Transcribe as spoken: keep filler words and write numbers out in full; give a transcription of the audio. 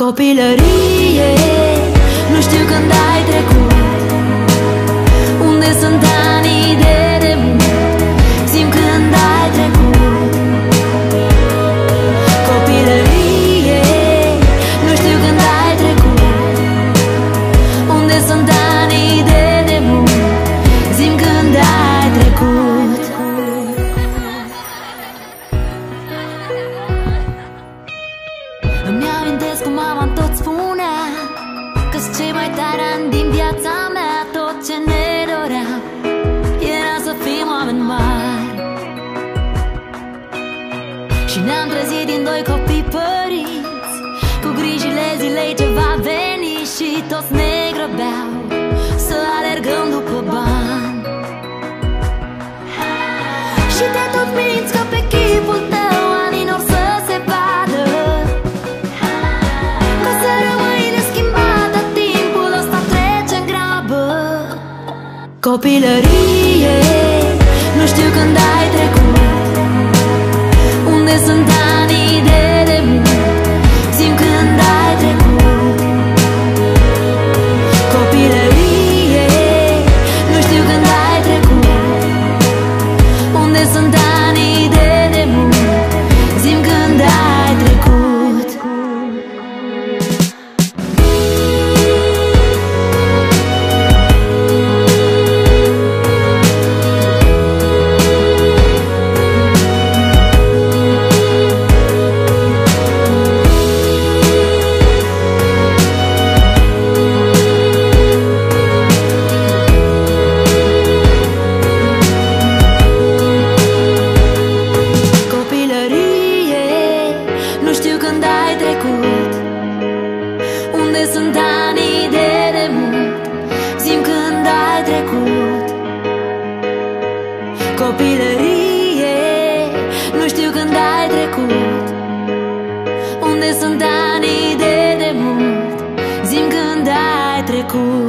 Copilărie, nu știu când ai trecut. Unde sunt anii de demult? Zi-mi când ai trecut. Copilărie, nu știu când ai trecut. Unde sunt anii de demult? Zi-mi când ai trecut. Îmi amintesc cum mama tot spunea că-s cei mai tari ani din viața mea. Tot ce ne doream era să fim oameni mari. Și ne-am trezit din doi copii părinți, cu grijile zilei ce va veni. Și toți ne grăbeau să alergăm după bani. Și te tot minți că pe chipul tău anii n-or să se vadă, că o să rămâi neschimbată, timpul ăsta trece în grabă. Copilărie, nu știu când ai trecut. Unde sunt anii de demult? Zi-mi când ai trecut. Copilărie, nu știu când ai trecut. Unde sunt anii de demult? Zi-mi când ai trecut. Nu știu când ai trecut. Unde sunt anii de demult? Zi-mi când ai trecut. Copilărie, nu știu când ai trecut. Unde sunt anii de demult? Zi-mi când ai trecut.